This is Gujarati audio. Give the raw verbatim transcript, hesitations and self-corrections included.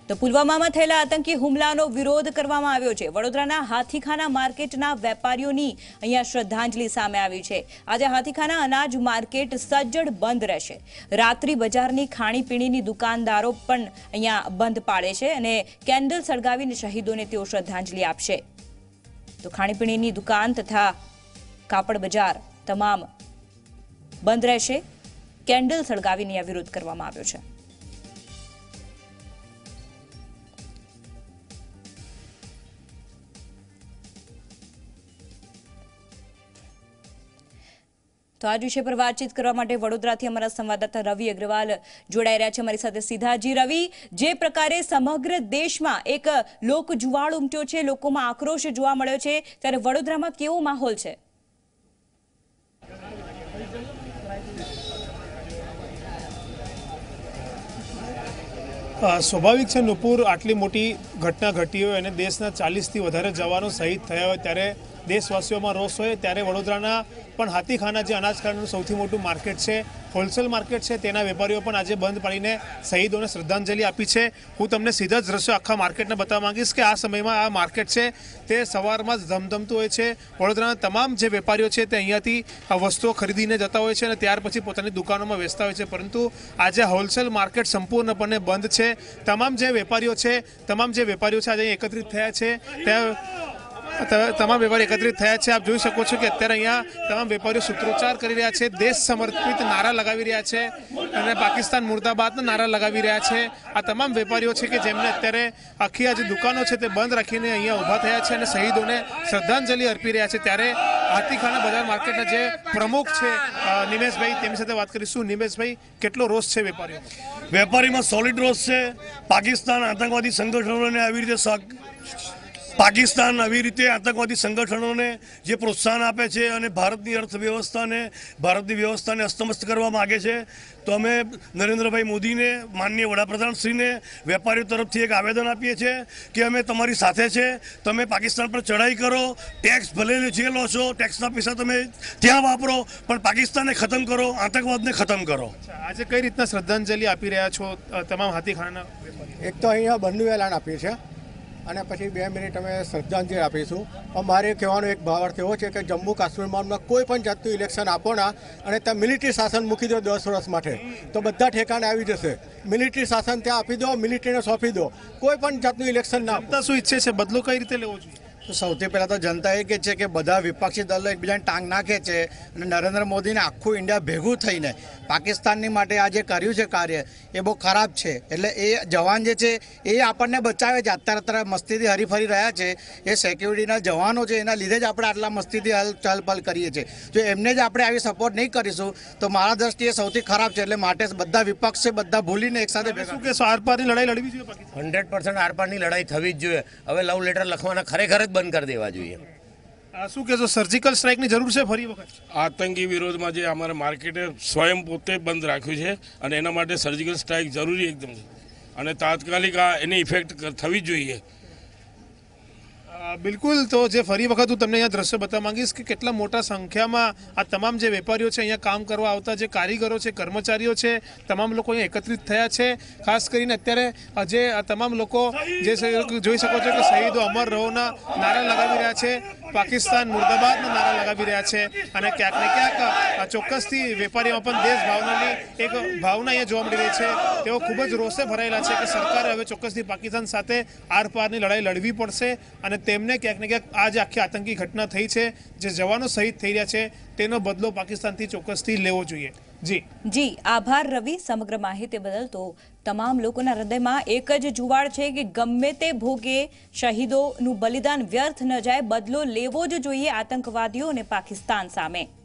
તો પુલવામામાં થયેલા આતંકી હુમલાનો વિરોધ કરવામાં આવ્યો છે। વડોદરાના હાથીખાના માર્કેટના વેપારીઓની અહીંયા શ્રદ્ધાંજલિ સામે આવી છે। આજે હાથીખાના અનાજ માર્કેટ સજ્જડ બંધ રહેશે। રાત્રિ બજારની ખાણીપીણીની દુકાનદારો પણ અહીંયા બંધ પાડે છે અને કેન્ડલ સળગાવીને શહીદોને તેઓ શ્રદ્ધાંજલિ આપશે। તો ખાણીપીણીની દુકાન તથા કાપડ બજાર તમામ બંધ રહેશે। કેન્ડલ સળગાવીને આ વિરોધ કરવામાં આવ્યો છે। तो आज विषय पर बातचीत करवा माटे वडोदराथी अमरा संवाददाता रवि अग्रवाल जोड़ाई रह्या छे अमारी साथे सीधा। जी रवि, जे प्रकारे समग्र देशमां एक लोक जुवाळ उमट्यो छे, लोकोमां आक्रोश जोवा मळ्यो छे, त्यारे वडोदरामां केवो माहोल छे? स्वाभाविक है नुपुर आटली मोटी घटना घटी हो अने देशना चालीस थी वधारे जवानों शहीद थया होय त्यारे देशवासीओं में रोष होय त्यारे वडोदराना पण हाथीखाना जे अनाजखानानुं सौथी मोटुं मार्केट है, होलसेल मार्केट है, तेना वेपारीओ पण आजे बंद पाडीने शहीदों ने श्रद्धांजलि आपी है। हूँ तमने सीधा ज दृश्य आखा मार्केट ने बतावा मांगीश कि आ समय में आ मार्केट है ते सवारमां ज धमधमतुं होय छे। वडोदराना तमाम जे वेपारीओ छे ते अहींयाथी वस्तुओ खरीदीने जता होय छे अने त्यार पछी पोतानी दुकानों में वेचता होय छे, परंतु आज होलसेल मार्केट संपूर्णपणे बंद है। तमाम जे वेपारीओ छे तमाम जे वेपारीओ छे आज एकत्रित थया छे त्या तमाम वेपारी एकत्रित थया छे। आप जोई शको छो कि अत्यारे अहींया तमाम वेपारीओ सूत्रोच्चार करी रह्या छे, देश समर्पित नारा लगावी रह्या छे अने पाकिस्तान मुर्दाबादना नारा लगावी रह्या छे। आ तमाम वेपारीओ छे कि जेमने अत्यारे आखी आ जे दुकानो छे ते बंद राखीने अहींया उभा थया छे अने शहीदोने श्रद्धांजलि अर्पी रह्या छे। त्यारे हाथीखाना बजार मार्केटना जे प्रमुख छे निमेशभाई तेमनी साथे वात करीशुं। निमेशभाई, केटलो रोष छे वेपारीओ? वेपारीमां सॉलिड रोष छे। पाकिस्तान आतंकवादी संगठनोने आवी रीते पाकिस्तान આવી રીતે આતંકવાદી સંગઠનોને જે પ્રોત્સાહન આપે છે અને ભારતની અર્થવ્યવસ્થાને ભારતની વ્યવસ્થાને અસ્તમસ્ત કરવા માગે છે, તો અમે નરેન્દ્રભાઈ મોદીને માનનીય વડાપ્રધાનશ્રીને વેપારીઓ તરફથી એક આવેદન આપીએ છીએ કે અમે તમારી સાથે છે। તમે પાકિસ્તાન પર ચડાઈ કરો, ટેક્સ ભલે જે લો છો ટેક્સના પૈસા તમે ત્યાં વાપરો, પણ પાકિસ્તાનને ખતમ કરો, આતંકવાદને ખતમ કરો। આજે કઈ રીતના શ્રદ્ધાંજલિ આપી રહ્યા છો તમામ હાથીખાનાના વેપારીઓ? એક તો અહીંયા બંધનું એલાન આપ્યું છે અને પછી બે મિનિટ અમે શ્રદ્ધાંજલિ આપીશું। પણ મારે કહેવાનો એક ભાવાર્થ એવો છે કે જમ્મુ કાશ્મીરમાં કોઈ પણ જાતનું ઇલેક્શન આપો ના અને ત્યાં મિલિટરી શાસન મૂકી દો દસ વર્ષ માટે તો બધા ઠેકાણે આવી જશે। મિલિટરી શાસન ત્યાં આપી દો, મિલિટરીને સોંપી દો, કોઈ પણ જાતનું ઇલેક્શન ના આપો। શું ઈચ્છે છે, બદલો કઈ રીતે લેવો જોઈએ? તો સૌથી પહેલાં તો જનતા એ કહે છે કે બધા વિપક્ષી દળો એકબીજાને ટાંગ નાખે છે અને નરેન્દ્ર મોદીને આખું ઇન્ડિયા ભેગું થઈને પાકિસ્તાનની માટે આ જે કર્યું છે કાર્ય એ બહુ ખરાબ છે। એટલે એ જવાન જે છે એ આપણને બચાવે છે। અત્યારે અત્યારે મસ્તીથી હરીફરી રહ્યા છે, એ સિક્યુરિટીના જવાનો છે, એના લીધે જ આપણે આટલા મસ્તીથી હલ ચલપલ કરીએ છીએ। જો એમને જ આપણે આવી સપોર્ટ નહીં કરીશું તો મારા દ્રષ્ટિએ સૌથી ખરાબ છે। એટલે માટે બધા વિપક્ષ છે બધા ભૂલીને એકસાથે ભેગા। શું કહેશો, આરપારની લડાઈ લડવી જોઈએ પાકિસ્તાન? હંડ્રેડ પર્સન્ટ આરપારની લડાઈ થવી જ જોઈએ। હવે લવ લેટર લખવાના ખરેખર જ બંધ કરી દેવા જોઈએ। શું કહેશો, સર્જિકલ સ્ટ્રાઇકની જરૂર છે ફરી વખત? આતંકી વિરોધમાં જે અમારા માર્કેટે સ્વયં પોતે બંધ રાખ્યું છે અને એના માટે સર્જિકલ સ્ટ્રાઇક જરૂરી એકદમ છે અને તાત્કાલિક આ એની ઇફેક્ટ થવી જ જોઈએ। બિલકુલ, તો જે ફરી વખત હું તમને અહીંયા દ્રશ્ય બતાવવા માંગીશ કે કેટલા મોટા સંખ્યામાં આ તમામ જે વેપારીઓ છે, અહીંયા કામ કરવા આવતા જે કારીગરો છે, કર્મચારીઓ છે, તમામ લોકો અહીંયા એકત્રિત થયા છે। ખાસ કરીને અત્યારે જે આ તમામ લોકો જે જોઈ શકો છો કે શહીદો અમર રહોના નારા લગાવી રહ્યા છે, પાકિસ્તાન મુર્દાબાદના નારા લગાવી રહ્યા છે અને ક્યાંક ને ક્યાંક ચોક્કસથી વેપારીઓમાં પણ દેશ ભાવનાની એક ભાવના અહીંયા જોવા મળી રહી છે। તેઓ ખૂબ જ રોષે ભરાયેલા છે કે સરકારે હવે ચોક્કસથી પાકિસ્તાન સાથે આરપારની લડાઈ લડવી પડશે અને તેમને ક્યાંક ને ક્યાંક આ જે આખી આતંકી ઘટના થઈ છે, જે જવાનો શહીદ થઈ રહ્યા છે, તેનો બદલો પાકિસ્તાનથી ચોક્કસથી લેવો જોઈએ। જી જી આભાર રવિ સમગ્ર માહિતી બદલ। તો તમામ લોકોના હૃદયમાં એક જ જુવાળ છે કે ગમે તે ભોગે શહીદોનું બલિદાન વ્યર્થ ન જાય, બદલો લેવો જ જોઈએ આતંકવાદીઓ અને પાકિસ્તાન સામે।